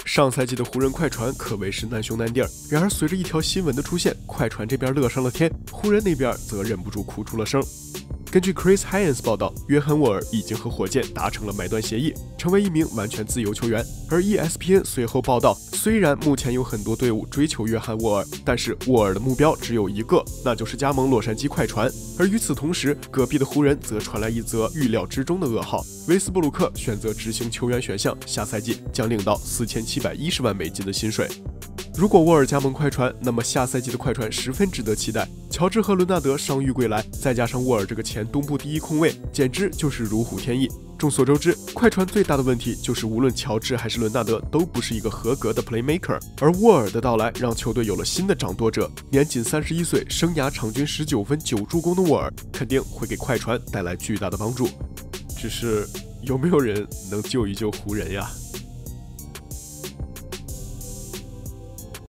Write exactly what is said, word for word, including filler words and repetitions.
上赛季的湖人快船可谓是难兄难弟儿，然而随着一条新闻的出现，快船这边乐上了天，湖人那边则忍不住哭出了声。根据 Chris Haynes 报道，约翰沃尔已经和火箭达成了买断协议，成为一名完全自由球员。而 E S P N 随后报道，虽然目前有很多队伍追求约翰沃尔，但是沃尔的目标只有一个，那就是加盟洛杉矶快船。而与此同时，隔壁的湖人则传来一则预料之中的噩耗：威斯布鲁克选择执行球员选项，下赛季将领到四千七百一十万美金的薪水。如果沃尔加盟快船，那么下赛季的快船十分值得期待。乔治和伦纳德伤愈归来，再加上沃尔这个前东部第一控卫，简直就是如虎添翼。众所周知，快船最大的问题就是无论乔治还是伦纳德都不是一个合格的 playmaker， 而沃尔的到来让球队有了新的掌舵者。年仅三十一岁，生涯场均十九分九助攻的沃尔，肯定会给快船带来巨大的帮助。只是有没有人能救一救湖人呀？